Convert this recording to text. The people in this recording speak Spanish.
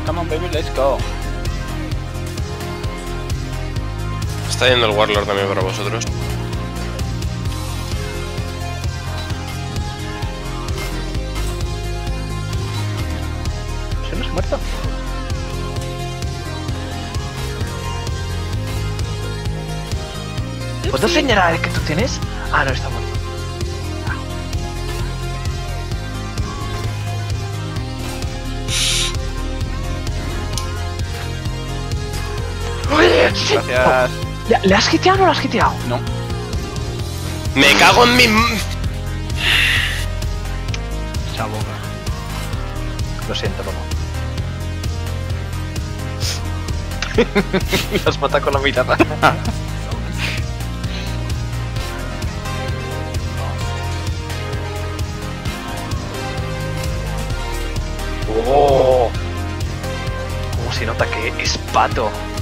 Come on, baby, let's go. Está yendo el Warlord también para vosotros. ¿Se nos ha muerto? ¿Puedo señalar el que tú tienes? Ah, no, está muerto. ¡Oye! Sí. Gracias. ¿Le has hiteado o no lo has hiteado? No. ¡Me cago en mi... Esa boca. Lo siento, Lomo. Los mata con la mirada. ¡Oh! Como se nota que es pato.